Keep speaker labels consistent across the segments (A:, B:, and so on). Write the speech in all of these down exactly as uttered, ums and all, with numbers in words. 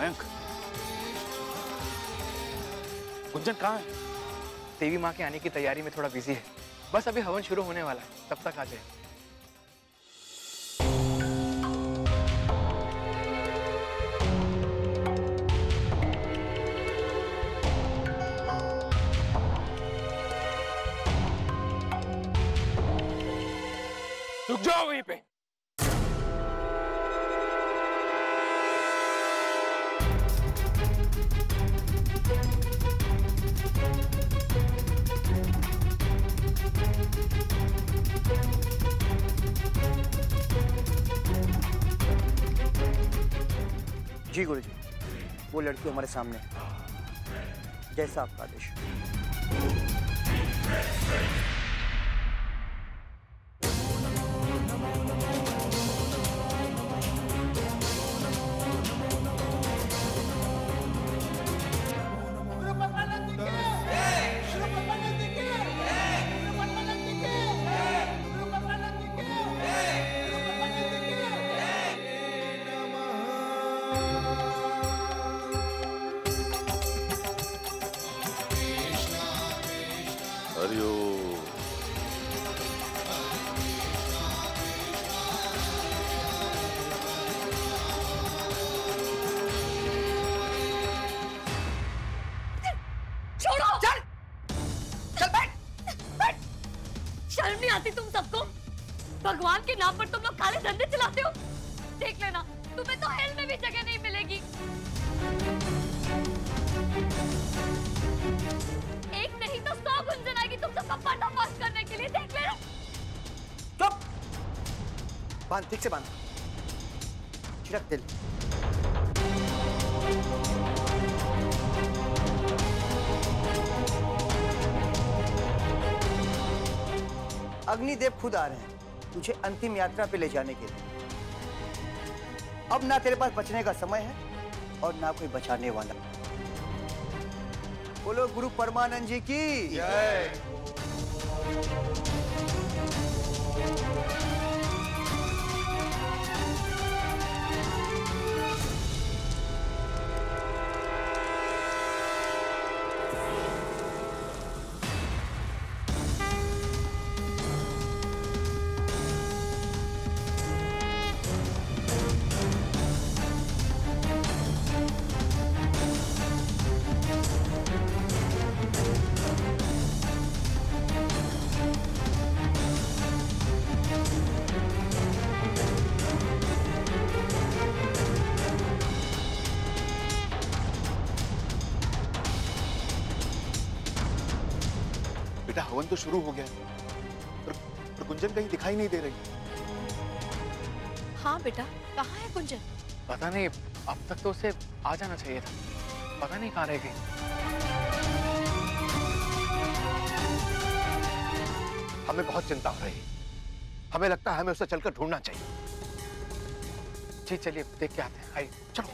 A: मयंक, गुंजन कहाँ है?
B: देवी माँ के आने की तैयारी में थोड़ा बिजी है। बस अभी हवन शुरू होने वाला है, तब तक आ जाए।
A: रुक जाओ वहीं पे।
C: जी गुरुजी, वो लड़की हमारे सामने है। जैसा आपका आदेश।
D: भगवान के नाम पर तुम लोग काले धंधे चलाते हो। देख लेना, तुम्हें तो हेल में भी जगह नहीं मिलेगी। एक नहीं तो सौ गुंजन आएगी तुम सबका पर्दाफाश करने के लिए। देख लेना।
C: चुप, बांध, ठीक से बांध। छिड़क दिल। अग्निदेव खुद आ रहे हैं तुझे अंतिम यात्रा पे ले जाने के लिए। अब ना तेरे पास बचने का समय है और ना कोई बचाने वाला। बोलो गुरु परमानंद जी की जय।
A: हवन तो शुरू हो गया, पर, पर गुंजन कहीं दिखाई नहीं दे रही।
D: हाँ बेटा, कहाँ है गुंजन?
B: पता नहीं, अब तक तो उसे आ जाना चाहिए था। पता नहीं कहाँ रह गई।
A: हमें बहुत चिंता हो रही है। हमें लगता है हमें उसे चलकर ढूंढना चाहिए।
B: जी चलिए देख के आते हैं। आइए चलो।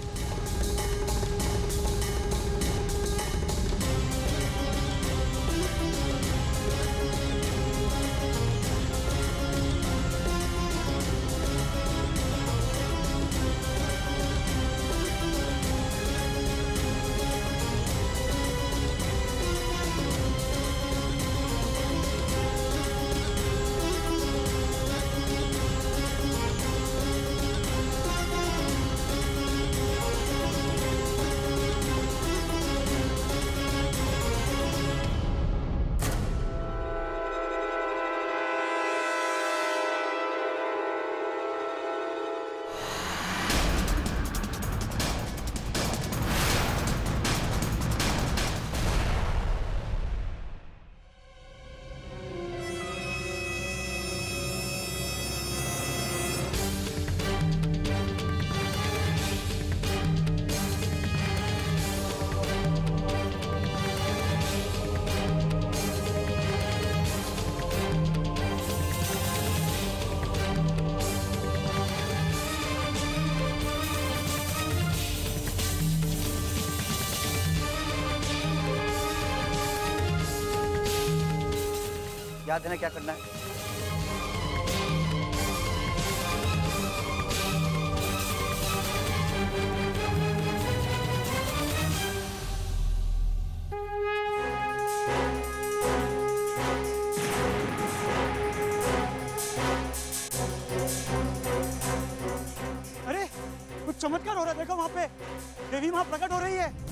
C: याद है ना क्या करना है? चमत्कार हो रहा है, देखो वहां पे देवी मां प्रकट हो रही है।